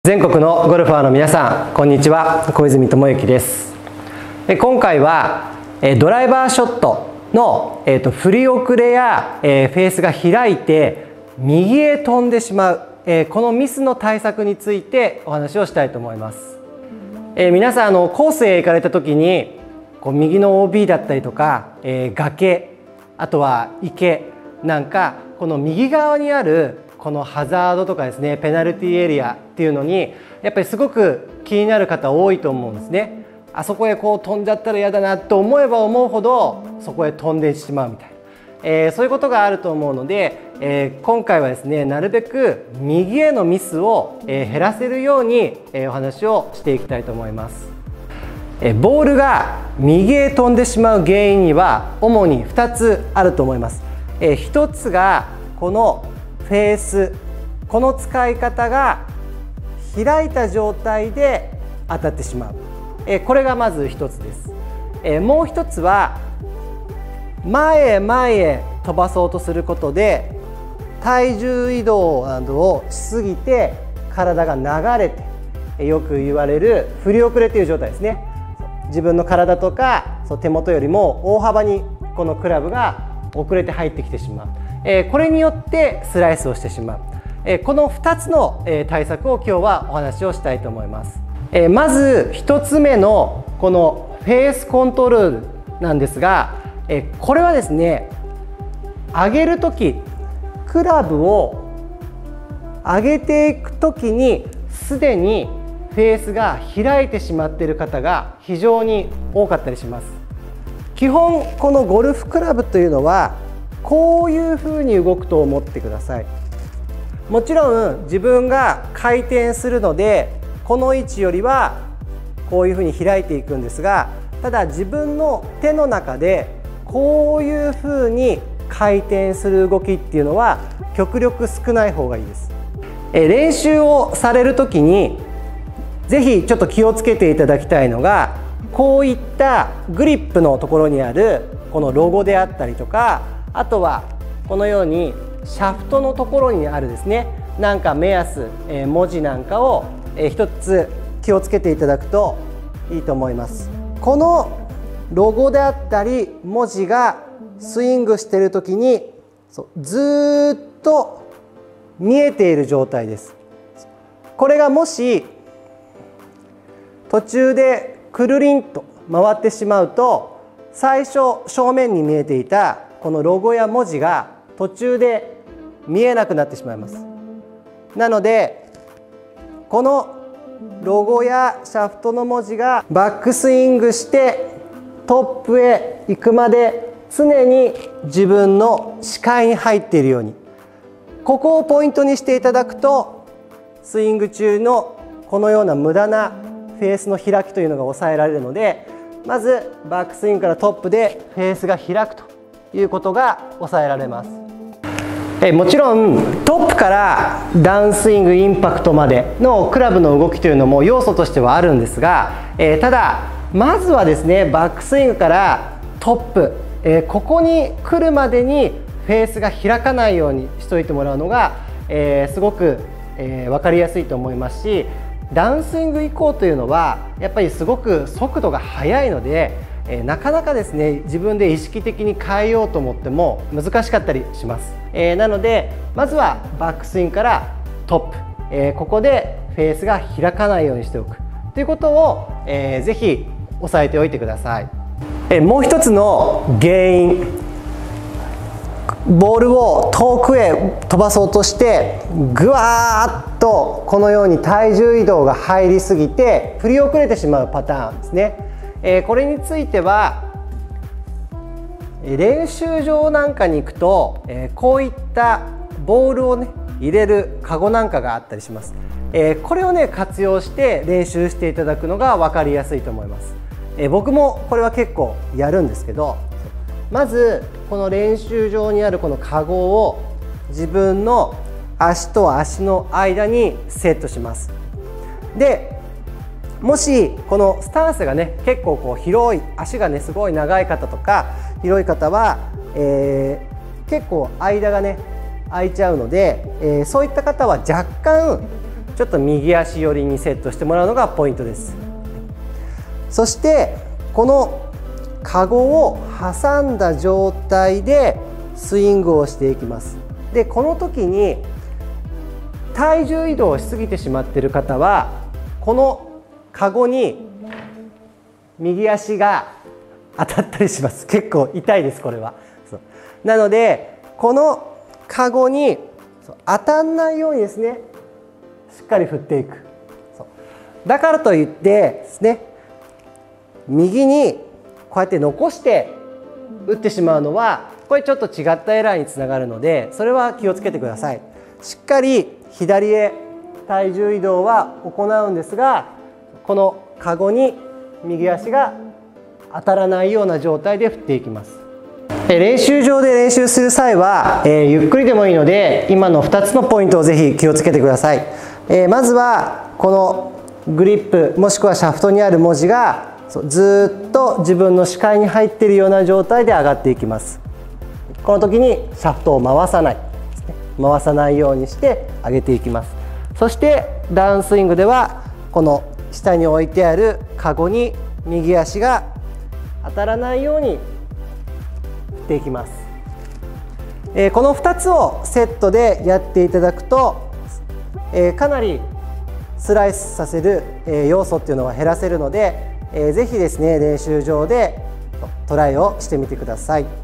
全国のゴルファーの皆さん、こんにちは。小泉智之です。今回はドライバーショットの振り遅れやフェースが開いて右へ飛んでしまうこのミスの対策についてお話をしたいと思います。皆さんコースへ行かれた時に右の OB だったりとか崖、あとは池なんかこの右側にあるこのハザードとかですね、ペナルティーエリアっていうのにやっぱりすごく気になる方多いと思うんですね。あそこへ飛んじゃったら嫌だなと思えば思うほどそこへ飛んでしまうみたいな、そういうことがあると思うので、今回はですね、なるべく右へのミスを減らせるようにお話をしていきたいと思います。ボールが右へ飛んでしまう原因には主に2つあると思います。1つがこのフェース、この使い方が開いた状態で当たってしまう、これがまず1つです。もう1つは前へ前へ飛ばそうとすることで体重移動などをしすぎて体が流れて、よく言われる振り遅れという状態ですね。自分の体とか手元よりも大幅にこのクラブが遅れて入ってきてしまう。これによってスライスをしてしまう。この2つの対策を今日はお話をしたいと思います。まず1つ目のこのフェースコントロールなんですが、これはですね、上げる時、クラブを上げていく時にすでにフェースが開いてしまっている方が非常に多かったりします。基本このゴルフクラブというのはこういうふうに動くと思ってください。もちろん自分が回転するのでこの位置よりはこういうふうに開いていくんですが、ただ自分の手の中でこういうふうに回転する動きっていうのは極力少ない方がいいです。練習をされる時にぜひちょっと気をつけていただきたいのが、こういったグリップのところにあるこのロゴであったりとか、あとはこのようにシャフトのところにあるですね、なんか目安、文字なんかを一つ気をつけていただくといいと思います。このロゴであったり文字がスイングしている時にずっと見えている状態です。これがもし途中でくるりんと回ってしまうと、最初正面に見えていたこのロゴや文字が途中で見えなくなってしまいます。なのでこのロゴやシャフトの文字がバックスイングしてトップへ行くまで常に自分の視界に入っているように、ここをポイントにしていただくとスイング中のこのような無駄なフェースの開きというのが抑えられるので、まずバックスイングからトップでフェースが開くということが抑えられます。もちろんトップからダウンスイングインパクトまでのクラブの動きというのも要素としてはあるんですが、ただまずはですね、バックスイングからトップ、ここに来るまでにフェースが開かないようにしておいてもらうのが、すごく、分かりやすいと思いますし、ダウンスイング以降というのはやっぱりすごく速度が速いので、なかなかですね、自分で意識的に変えようと思っても難しかったりします。なのでまずはバックスイングからトップ、ここでフェースが開かないようにしておくということを、ぜひ押さえておいてください。もう一つの原因、ボールを遠くへ飛ばそうとしてぐわーっとこのように体重移動が入りすぎて振り遅れてしまうパターンですね。これについては練習場なんかに行くと、こういったボールをね入れるカゴなんかがあったりします。これをね活用して練習していただくのが分かりやすいと思います。僕もこれは結構やるんですけど、まずこの練習場にあるこのカゴを自分の足と足の間にセットします。でもしこのスタンスがね結構広い、足がねすごい長い方とか広い方は、結構間がね空いちゃうので、そういった方は若干ちょっと右足寄りにセットしてもらうのがポイントです。そしてこのカゴを挟んだ状態でスイングをしていきます。でこの時に体重移動しすぎてしまっている方はこのカゴに右足が当たったりします。結構痛いです、これは。なのでこのカゴに当たんないようにですね、しっかり振っていく。だからといってですね、右にこうやって残して打ってしまうのはこれちょっと違ったエラーにつながるので、それは気をつけてください。しっかり左へ体重移動は行うんですが、このカゴに右足が当たらないような状態で振っていきます。練習場で練習する際は、ゆっくりでもいいので今の2つのポイントをぜひ気をつけてください。まずはこのグリップもしくはシャフトにある文字がずっと自分の視界に入っているような状態で上がっていきます。この時にシャフトを回さないですね、回さないようにして上げていきます。そしてダウンスイングではこの下に置いてあるカゴに右足が当たらないように振っていきます。この2つをセットでやっていただくと、かなりスライスさせる要素っていうのは減らせるので、ぜひですね練習場でトライをしてみてください。